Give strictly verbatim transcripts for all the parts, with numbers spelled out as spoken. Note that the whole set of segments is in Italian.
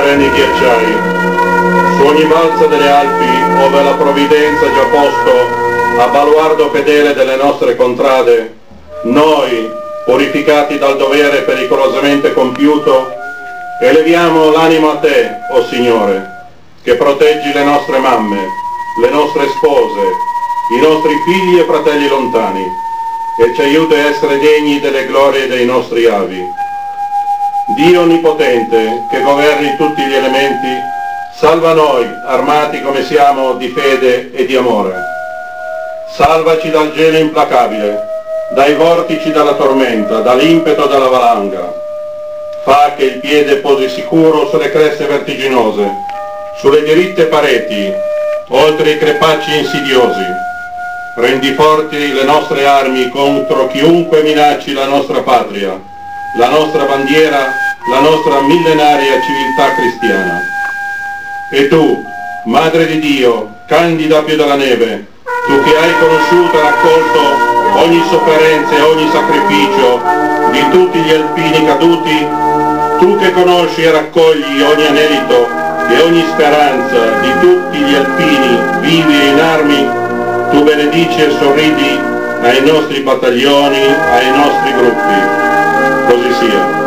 perenni ghiacciai. Su ogni balza delle Alpi, ove la provvidenza ha già posto a baluardo fedele delle nostre contrade, noi, purificati dal dovere pericolosamente compiuto, eleviamo l'animo a te, o Signore, che proteggi le nostre mamme, le nostre spose, i nostri figli e fratelli lontani, e ci aiuti a essere degni delle glorie dei nostri avi. Dio Onnipotente, che governi tutti gli elementi, salva noi, armati come siamo di fede e di amore. Salvaci dal gelo implacabile, dai vortici della tormenta, dall'impeto della valanga. Fa che il piede posi sicuro sulle creste vertiginose, sulle diritte pareti, oltre i crepacci insidiosi. Rendi forti le nostre armi contro chiunque minacci la nostra patria, la nostra bandiera, la nostra millenaria civiltà cristiana. E tu, Madre di Dio, candida più della neve, tu che hai conosciuto e raccolto ogni sofferenza e ogni sacrificio di tutti gli alpini caduti, tu che conosci e raccogli ogni anelito e ogni speranza di tutti gli alpini vivi e in armi, tu benedici e sorridi ai nostri battaglioni, ai nostri gruppi. Così sia.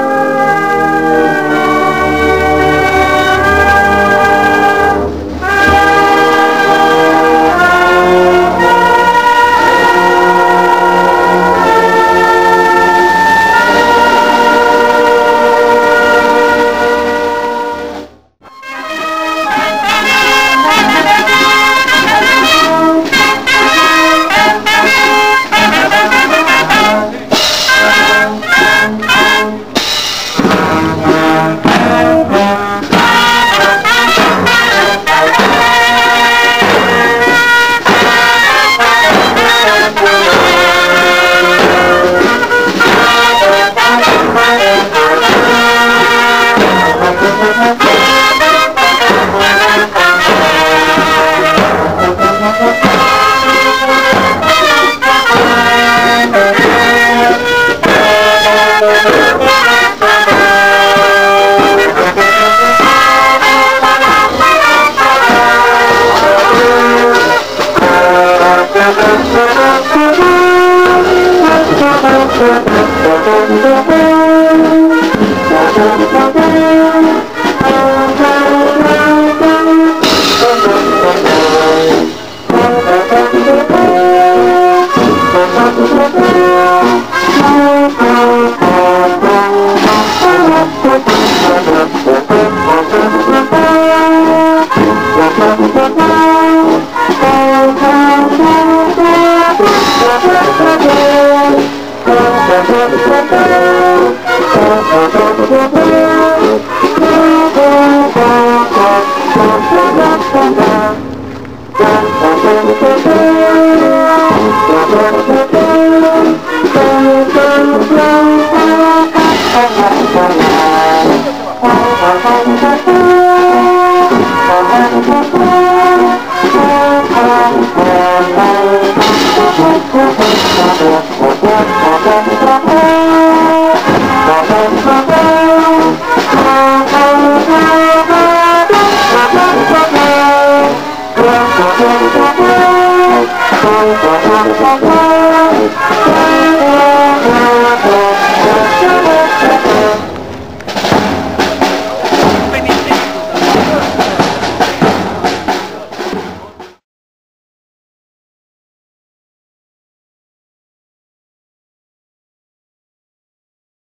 Thank you.